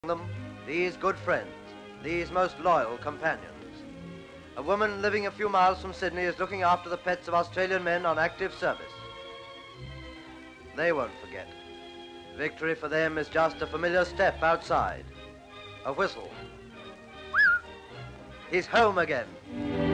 them, these good friends, these most loyal companions. A woman living a few miles from Sydney is looking after the pets of Australian men on active service. They won't forget. Victory for them is just a familiar step outside. A whistle. He's home again.